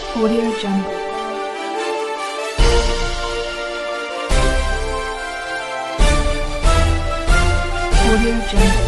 Audio Jungle. Audio Jungle.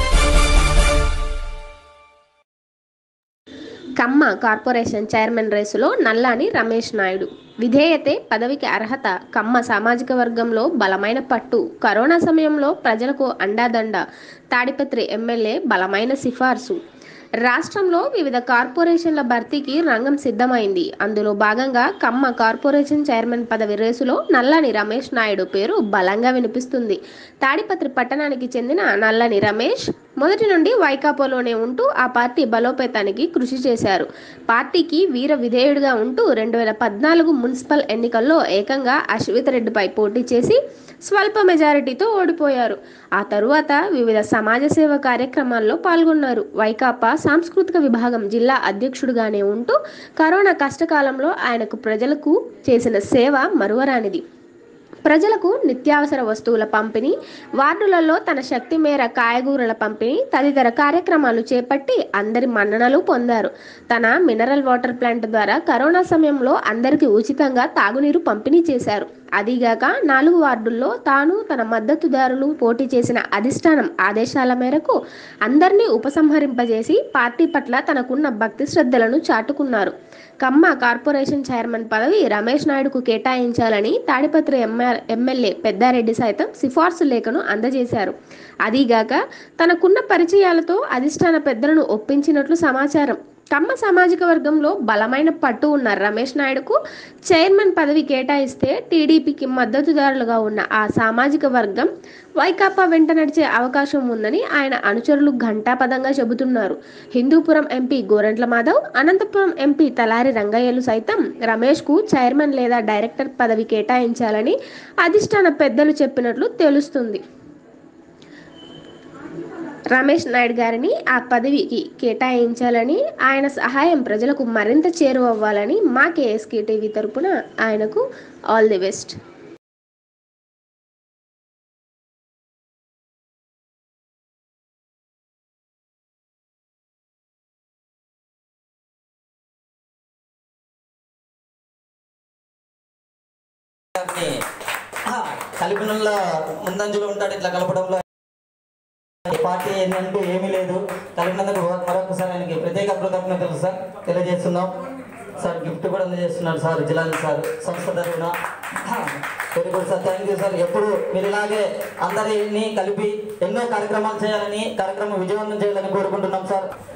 Kamma corporation chairman రేసులో నల్లాని రమేష్ నాయుడు. విధేయతే పదవికి అర్హత. కమ్మ సామాజిక వర్గంలో బలమైన పట్టు. కరోనా సమయంలో ప్రజలకు అండాదండ. తాడిపత్రి ఎమ్మెల్యే బలమైన సిఫార్సు. రాష్ట్రంలో వివిధ కార్పొరేషన్ల భర్తీకి రంగం సిద్ధమైంది. అందులో భాగంగా కమ్మ కార్పొరేషన్ చైర్మన్ పదవి రేసులో నల్లాని రమేష్ నాయుడు పేరు బలంగా వినిపిస్తుంది. తాడిపత్రి పట్టణానికి చెందిన నల్లాని రమేష్ మొదటి నుండి వైకాపాలోనే ఉంటూ ఆ పార్టీ బలోపేతానికి కృషి చేశారు. పార్టీకి వీర విధేయుడిగా ఉంటూ 2014 మున్సిపల్ ఎన్నికల్లో ఏకంగా అశ్విత్ రెడ్డిపై పోటీ చేసి స్వల్ప మెజారిటీతో ఓడిపోయారు. ఆ తరువాత వివిధ సమాజ సేవ కార్యక్రమాల్లో పాల్గొన్నారు. వైకాపా సాంస్కృతిక విభాగం జిల్లా అధ్యక్షుడిగానే ఉంటూ కరోనా కష్టకాలంలో ఆయనకు ప్రజలకు చేసిన సేవ మరువరానిది. ప్రజలకు నిత్యావసర వస్తువుల పంపిణీ, వార్డులలో తన శక్తి మేర కాయగూరల పంపిణీ తదితర కార్యక్రమాలు చేపట్టి అందరి మన్ననలు పొందారు. తన మినరల్ వాటర్ ప్లాంట్ ద్వారా కరోనా సమయంలో అందరికీ ఉచితంగా తాగునీరు పంపిణీ చేశారు. అదిగాక 4 వార్డుల్లో తాను తన మద్దతుదారులు పోటీ చేసిన అధిష్టానం ఆదేశాల మేరకు అందరినీ ఉపసంహరింపజేసి పార్టీ పట్ల తనకున్న భక్తి శ్రద్ధలను చాటుకున్నారు. కమ్మ కార్పొరేషన్ చైర్మన్ పదవి రమేష్ నాయుడుకు కేటాయించాలని తాడిపత్రి ఎమ్మెల్యే పెద్దారెడ్డి సైతం సిఫార్సు లేఖను అందజేశారు. అదీగాక తనకున్న పరిచయాలతో అధిష్టాన పెద్దలను ఒప్పించినట్లు సమాచారం. కమ్మ సామాజిక వర్గంలో బలమైన పట్టు ఉన్న రమేష్ నాయుడుకు చైర్మన్ పదవి కేటాయిస్తే టీడీపీకి మద్దతుదారులుగా ఉన్న ఆ సామాజిక వర్గం వైకాపా వెంట నడిచే అవకాశం ఉందని ఆయన అనుచరులు ఘంటాపదంగా చెబుతున్నారు. హిందూపురం ఎంపీ గోరంట్ల మాధవ్, అనంతపురం ఎంపీ తలారి రంగయ్యలు సైతం రమేష్కు చైర్మన్ లేదా డైరెక్టర్ పదవి కేటాయించాలని అధిష్టాన పెద్దలు చెప్పినట్లు తెలుస్తుంది. రమేష్ నాయుడు గారిని ఆ పదవికి కేటాయించాలని, ఆయన సహాయం ప్రజలకు మరింత చేరువవ్వాలని మా కేఎస్కే టీవీ తరపున ఆయనకు ఆల్ ది బెస్ట్. కలిపినల్లో ముందంజలో ఉంటాడు. ఇట్లా కలపడంలో పార్టీ ఏంటంటూ ఏమీ లేదు. కలిపినందుకు మరొకసారి ఆయనకి ప్రత్యేక కృతజ్ఞతలు సార్ తెలియజేస్తున్నాం. సార్ గిఫ్ట్ కూడా అందజేస్తున్నారు సార్ జిల్లాని సార్ సంస్థ తరఫున. Very good sir, thank you sir. ఎప్పుడు మీరు ఇలాగే అందరినీ కలిపి ఎన్నో కార్యక్రమాలు చేయాలని, కార్యక్రమం విజయవంతం చేయాలని కోరుకుంటున్నాం సార్.